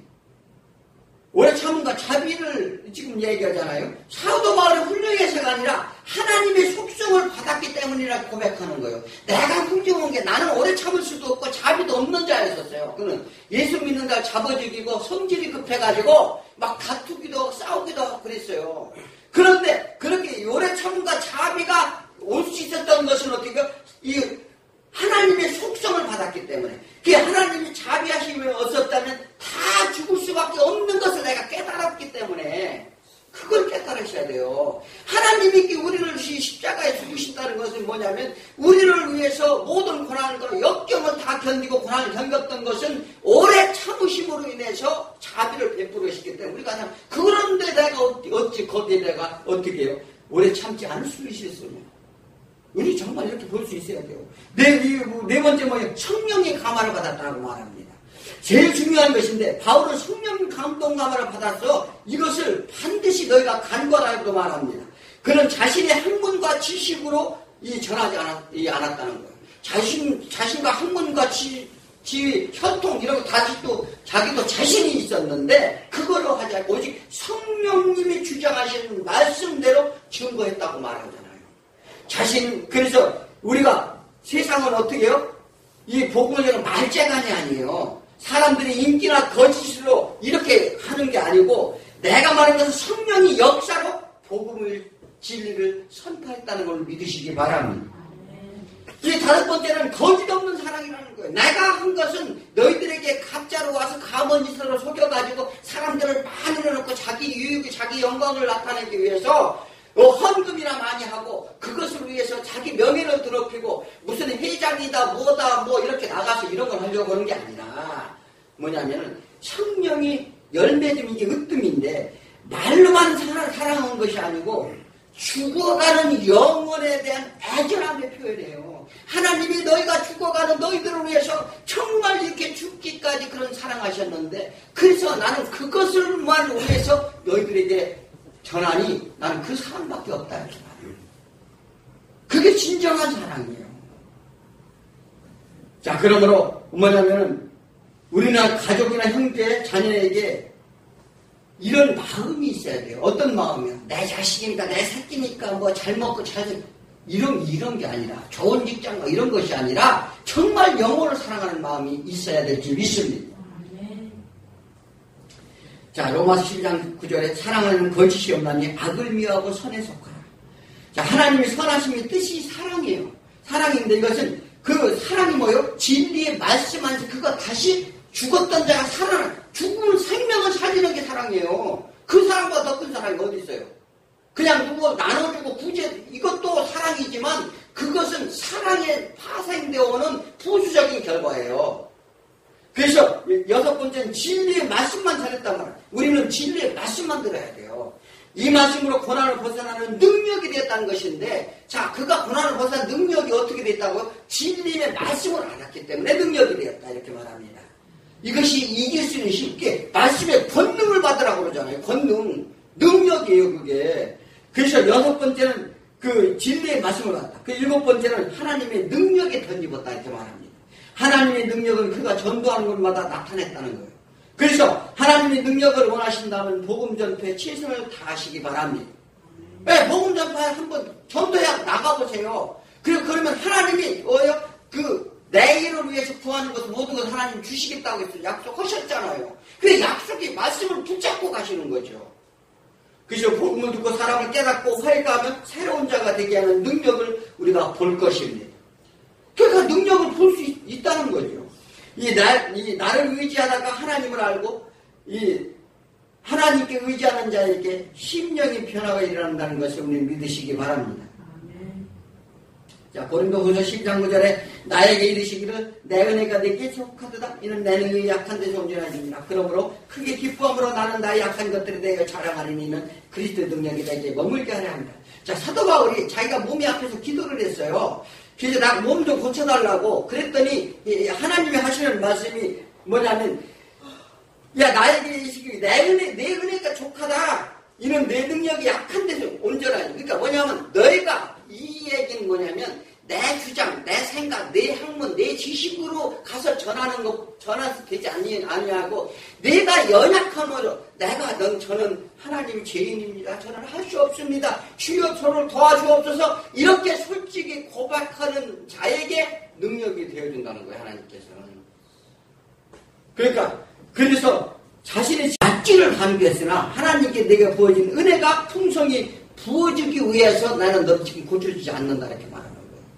S1: 오래 참음과 자비를 지금 얘기하잖아요. 사도 바울의 훌륭해서가 아니라 하나님의 속성을 받았기 때문이라 고백하는 거예요. 내가 훌륭한 게 나는 오래 참을 수도 없고 자비도 없는 자였었어요. 그는 예수 믿는 자 잡아주기고 성질이 급해가지고 막 다투기도 하고 싸우기도 하고 그랬어요. 그런데 그렇게 오래 참음과 자비가 올 수 있었던 것은 어떻게 이 하나님의 속성을 받았기 때문에 그 하나님이 자비하심이 없었다면 다 죽을 수밖에 없는 것을 내가 깨달았기 때문에 그걸 깨달으셔야 돼요. 하나님이 우리를 십자가에 죽으신다는 것은 뭐냐면 우리를 위해서 모든 고난과 역경을 다 견디고 고난을 견뎠던 것은 오래 참으심으로 인해서 자비를 베풀으시기 때문에 우리가 그냥 그런데 내가 어찌, 어찌 거기에 내가 어떻게 해요? 오래 참지 않을 수 있었으면 우리 정말 이렇게 볼 수 있어야 돼요. 네, 네 번째 뭐예요? 성령의 감화를 받았다고 말합니다. 제일 중요한 것인데 바울은 성령 감동 감화를 받아서 이것을 반드시 너희가 간과하라고 말합니다. 그는 자신의 학문과 지식으로 이 전하지 않았, 이 않았다는 거예요. 자신, 자신과 학문과 지, 지, 혈통 이런 거 다시도 자기도 자신이 있었는데 그걸로 하지 않고 오직 성령님이 주장하시는 말씀대로 증거했다고 말하잖아요. 자신, 그래서 우리가 세상은 어떻게 해요? 이 복음을 내는 말재간이 아니에요. 사람들이 인기나 거짓으로 이렇게 하는 게 아니고 내가 말한 것은 성령이 역사로 복음을, 진리를 선포했다는 걸 믿으시기 바랍니다. 이 다섯 번째는 거짓 없는 사랑이라는 거예요. 내가 한 것은 너희들에게 가짜로 와서 가머니서로 속여가지고 사람들을 만들어놓고 자기 유익, 자기 영광을 나타내기 위해서 어, 헌금이나 많이 하고 그것을 위해서 자기 명예를 더럽히고 무슨 회장이다 뭐다 뭐 이렇게 나가서 이런 걸 하려고 하는 게 아니라 뭐냐면 성령이 열매주면 이게 으뜸인데 말로만 사랑, 사랑하는 것이 아니고 죽어가는 영혼에 대한 애절함의 표현이에요. 하나님이 너희가 죽어가는 너희들을 위해서 정말 이렇게 죽기까지 그런 사랑하셨는데 그래서 나는 그것을만 위해서 너희들에게 전하니 나는 그 사랑밖에 없다 이렇게 말해요. 그게 진정한 사랑이에요. 자, 그러므로 뭐냐면은 우리는 가족이나 형제, 자녀에게 이런 마음이 있어야 돼요. 어떤 마음이요? 내 자식이니까, 내 새끼니까, 뭐 잘 먹고 잘 이런 이런 게 아니라 좋은 직장과 이런 것이 아니라 정말 영혼을 사랑하는 마음이 있어야 될지 믿습니다. 자, 로마서 십일 장 구 절에 사랑하는 거짓이 없나니 악을 미워하고 선에 속하라. 자, 하나님의 선하심의 뜻이 사랑이에요. 사랑인데 이것은 그 사랑이 뭐예요? 진리의 말씀 안에서 그거 다시 죽었던 자가 살아나 죽으면 생명을 살리는 게 사랑이에요. 그 사랑보다 더 큰 사랑이 어디 있어요? 그냥 누구 나눠주고 구제 이것도 사랑이지만 그것은 사랑에 파생되어 오는 부수적인 결과예요. 그래서 여섯 번째는 진리의 말씀만 전했단 말이에요. 우리는 진리의 말씀만 들어야 돼요. 이 말씀으로 고난을 벗어나는 능력이 됐다는 것인데 자, 그가 고난을 벗어난 능력이 어떻게 됐다고요? 진리의 말씀을 알았기 때문에 능력이 되었다 이렇게 말합니다. 이것이 이길 수 있는 쉽게 말씀의 권능을 받으라고 그러잖아요. 권능, 능력이에요 그게. 그래서 여섯 번째는 그 진리의 말씀을 받았다. 그 일곱 번째는 하나님의 능력에 던집었다 이렇게 말합니다. 하나님의 능력은 그가 전도하는 곳마다 나타냈다는 거예요. 그래서 하나님의 능력을 원하신다면 복음 전파에 최선을 다하시기 바랍니다. 왜? 복음 전파에 한번 전도해 나가보세요. 그리고 그러면 하나님이 뭐예요? 그 내일을 위해서 구하는 것을 모든 것을 하나님 주시겠다고 해서 약속하셨잖아요. 그 약속이 말씀을 붙잡고 가시는 거죠. 그래서 복음을 듣고 사람을 깨닫고 회개하면 새로운 자가 되게 하는 능력을 우리가 볼 것입니다. 그러니까 능력을 볼 수 있다는 거죠. 이, 나, 이 나를 의지하다가 하나님을 알고 이 하나님께 의지하는 자에게 심령의 변화가 일어난다는 것을 우리 믿으시기 바랍니다. 자, 고린도후서 십 장 구 절에 나에게 이르시기를 내 은혜가 내게 속하도다. 이는 내 능력이 약한 데서 온전하십니다. 그러므로 크게 기뻐함으로 나는 나의 약한 것들에 대해 자랑하리니 이는 그리스도의 능력이 내게 머물게 하려 합니다. 자, 사도 바울이 자기가 몸이 아파서 기도를 했어요. 그래서 나 몸 좀 고쳐달라고 그랬더니 하나님이 하시는 말씀이 뭐냐면 야 나에게 이 시기 내 은혜 내 은혜가 족하다. 이는 내 능력이 약한 데서 온전하니. 그러니까 뭐냐면 너희가 이 얘기는 뭐냐면 내 주장, 내 생각, 내 학문, 내 지식으로 가서 전하는 거 전해서 되지 아니, 아니하고 내가 연약함으로 내가 넌 저는 하나님 죄인입니다. 저는 할 수 없습니다. 주여 저를 도와주옵소서. 이렇게 솔직히 고백하는 자에게 능력이 되어준다는 거예요. 하나님께서는. 그러니까 그래서 자신의 약기를 감비했으나 하나님께 내게 부어진 은혜가 풍성히 부어지기 위해서 나는 너 지금 고쳐주지 않는다 이렇게 말합니다.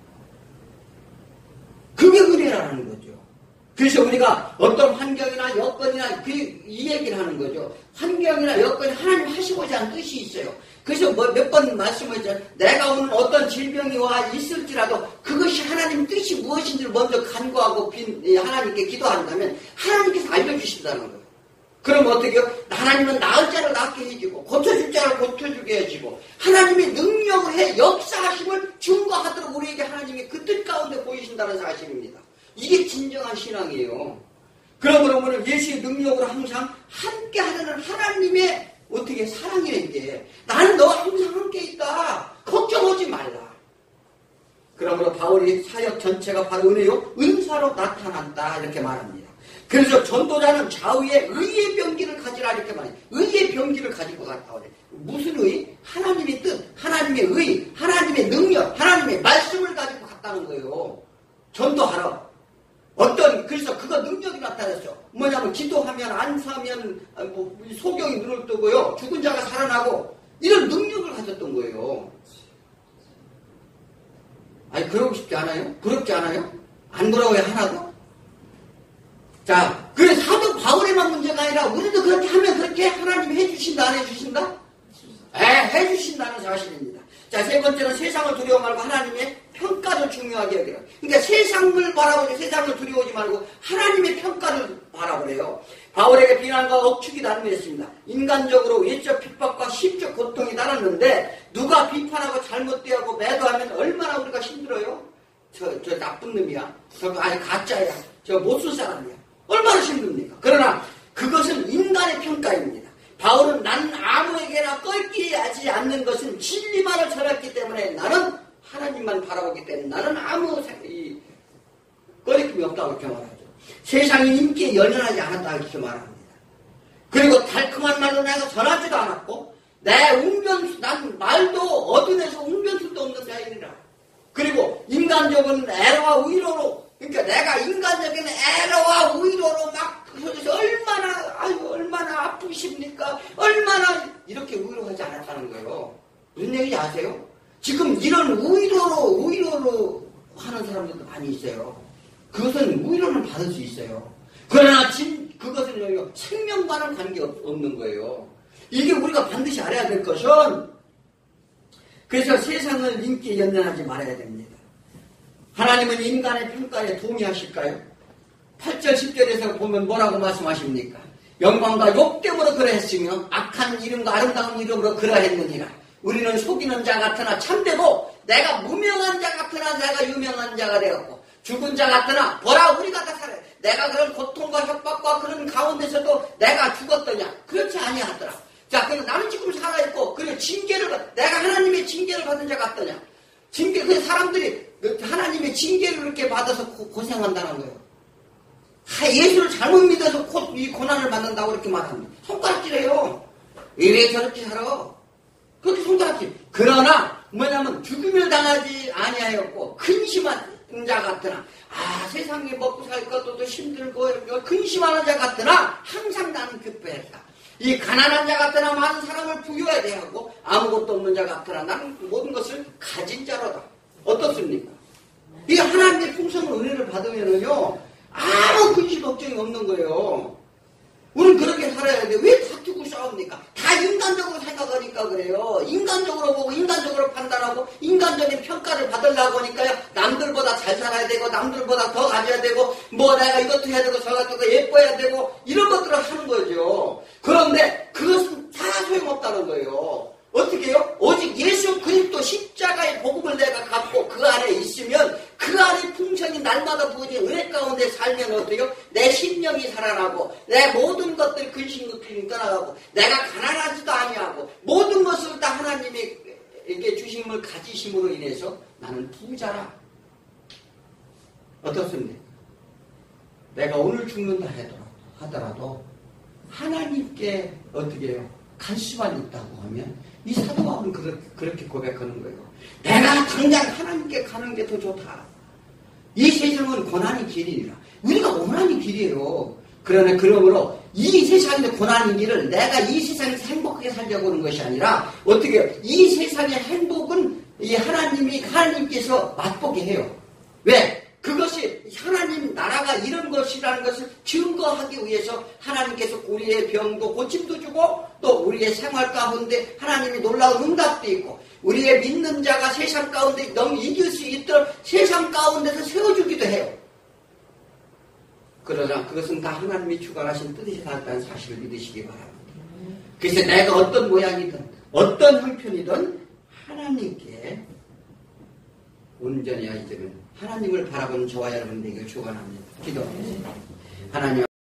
S1: 그게 은혜라는 거죠. 그래서 우리가 어떤 환경이나 여건이나 그, 이 얘기를 하는 거죠. 환경이나 여건이 하나님 하시고자 하는 뜻이 있어요. 그래서 뭐 몇 번 말씀하셨죠. 내가 오늘 어떤 질병이 와 있을지라도 그것이 하나님 뜻이 무엇인지를 먼저 간구하고 하나님께 기도한다면 하나님께서 알려주신다는 거예요. 그럼 어떻게 해요? 하나님은 나을 자를 낫게 해주고 고쳐줄 자를 고쳐주게 해주고 하나님의 능력을 해 역사하심을 증거하도록 우리에게 하나님이 그 뜻 가운데 보이신다는 사실입니다. 이게 진정한 신앙이에요. 그러므로 예수의 능력으로 항상 함께 하려는 하나님의 어떻게 사랑이라는 게 나는 너와 항상 함께 있다. 걱정하지 말라. 그러므로 바울이 사역 전체가 바로 은혜요 은사로 나타난다 이렇게 말합니다. 그래서 전도자는 좌우에 의의 병기를 가지라 이렇게 말해요. 의의 병기를 가지고 갔다 그래. 무슨 의? 하나님의 뜻, 하나님의 의, 하나님의 능력, 하나님의 말씀을 가지고 갔다는 거예요. 전도하러. 어떤 그래서 그거 능력이 나타났죠. 뭐냐면 기도하면 안사하면 뭐 소경이 눈을 뜨고요. 죽은 자가 살아나고 이런 능력을 가졌던 거예요. 아니 그러고 싶지 않아요? 부럽지 않아요? 안 부러워요 하나도? 자, 그래 사도 바울에만 문제가 아니라 우리도 그렇게 하면 그렇게 하나님 해주신다 안 해주신다? 에, 해주신다는 사실입니다. 자, 세 번째는 세상을 두려워 말고 하나님의 평가를 중요하게 여기라. 그러니까 세상을 바라보고 세상을 두려워하지 말고 하나님의 평가를 바라보래요. 바울에게 비난과 억측이 난무했습니다. 인간적으로 외적 핍박과 심적 고통이 달았는데 누가 비판하고 잘못되고 매도하면 얼마나 우리가 힘들어요? 저, 저 나쁜 놈이야. 저거 아니 가짜야. 저 못 쓸 사람이야. 얼마나 힘듭니까? 그러나 그것은 인간의 평가입니다. 바울은 나는 아무에게나 껄끼하지 않는 것은 진리만을 전했기 때문에 나는 하나님만 바라보기 때문에 나는 아무 이, 꺼리낌이 없다고 이렇게 말하죠. 세상이 인기에 연연하지 않았다 이렇게 말합니다. 그리고 달콤한 말로 내가 전하지도 않았고 내 웅변수 난 말도 얻어내서 웅변수도 없는 자이니라. 그리고 인간적인 애로와 위로로 그러니까 내가 인간적인 애로와 위로로 막 그래서 얼마나 아유 얼마나 아프십니까? 얼마나 이렇게 위로하지 않았다는 거예요. 무슨 얘기인지 아세요? 지금 이런 위로로 위로로 하는 사람들도 많이 있어요. 그것은 위로는 받을 수 있어요. 그러나 진 그것은 생명과는 관계 없는 거예요. 이게 우리가 반드시 알아야 될 것은 그래서 세상을 인기에 연연하지 말아야 됩니다. 하나님은 인간의 평가에 동의하실까요? 팔 절 십 절에서 보면 뭐라고 말씀하십니까? 영광과 욕됨으로 그러했으며 악한 이름과 아름다운 이름으로 그러했느니라. 우리는 속이는 자 같으나 참되고 내가 무명한 자 같으나 내가 유명한 자가 되었고 죽은 자 같으나 보라 우리가 다 살아요. 내가 그런 고통과 협박과 그런 가운데서도 내가 죽었더냐? 그렇지 아니하더라. 자, 그럼 나는 지금 살아있고 그리고 징계를 받 내가 하나님의 징계를 받은 자 같더냐? 징계 그 사람들이 하나님의 징계를 이렇게 받아서 고, 고생한다는 거예요. 하, 예수를 잘못 믿어서 고, 이 고난을 받는다고 이렇게 말합니다. 손가락질해요. 왜 저렇게 살아? 그렇게 손가락질. 그러나 뭐냐면 죽음을 당하지 아니하였고 근심한 자 같으나 아 세상에 먹고 살 것도 힘들고 근심하는 자 같으나 항상 나는 기뻐했다. 이 가난한 자 같으나 많은 사람을 부유해야 되고 아무것도 없는 자 같으나 나는 모든 것을 가진 자로다. 어떻습니까? 이 하나님의 풍성한 은혜를 받으면은요 아무 근심 걱정이 없는 거예요. 우리는 그렇게 살아야 돼. 왜 다투고 싸웁니까? 다 인간적으로 생각하니까 그래요. 인간적으로 보고 인간적으로 판단하고 인간적인 평가를 받으려고 하니까요. 남들보다 잘 살아야 되고 남들보다 더 가져야 되고 뭐 내가 이것도 해야 되고 저것도 예뻐야 되고 이런 것들을 하는 거죠. 그런데 그것은 다 소용없다는 거예요. 어떻게 해요? 오직 예수 그리스도 십자가의 복음을 내가 갖고 그 안에 있으면 것들이 떠나가고 내가 가난하지도 아니하고 모든 것을 다 하나님이 이렇게 주심을 가지심으로 인해서 나는 부자라. 어떻습니까? 내가 오늘 죽는다 하더라도 하나님께 어떻게 해요? 갈 수만 있다고 하면 이 사도 바울은 그렇게 고백하는 거예요. 내가 당장 하나님께 가는 게 더 좋다. 이 세상은 고난의 길이라. 우리가 고난의 길이에요. 그러나 그러므로 이 세상의 고난의 길을 내가 이 세상에서 행복하게 살려고 하는 것이 아니라 어떻게 이 세상의 행복은 이 하나님이 하나님께서 맛보게 해요. 왜? 그것이 하나님 나라가 이런 것이라는 것을 증거하기 위해서 하나님께서 우리의 병도 고침도 주고 또 우리의 생활 가운데 하나님이 놀라운 응답도 있고 우리의 믿는 자가 세상 가운데 너무 이길 수 있도록 세상 가운데서 세워주기도 해요. 그러나 그것은 다 하나님이 주관하신 뜻이 닿았다는 사실을 믿으시기 바랍니다. 그래서 내가 어떤 모양이든 어떤 형편이든 하나님께 온전히 하시면 하나님을 바라보는 저와 여러분들에게 축원합니다. 기도하겠습니다. 하나님